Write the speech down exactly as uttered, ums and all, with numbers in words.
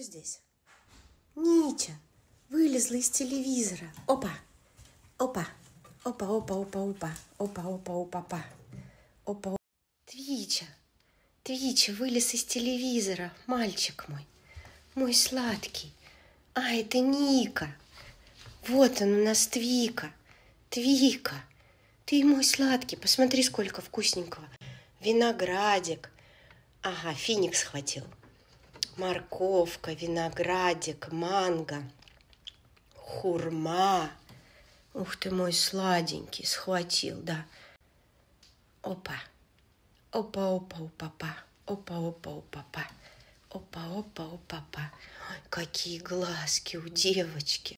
здесь? Нича вылезла из телевизора. Опа, опа, опа, опа, опа, опа, опа, опа, опа, опа, опа. Твича, Твича вылез из телевизора, мальчик мой, мой сладкий. А, это Ника. Вот он у нас, Твика. Твика, ты мой сладкий, посмотри, сколько вкусненького. Виноградик. Ага, финик схватил. Морковка, виноградик, манго, хурма. Ух ты мой сладенький, схватил, да. Опа, опа, опа, опа, опа, опа, опа, опа, опа, опа, опа. Ой, какие глазки у девочки.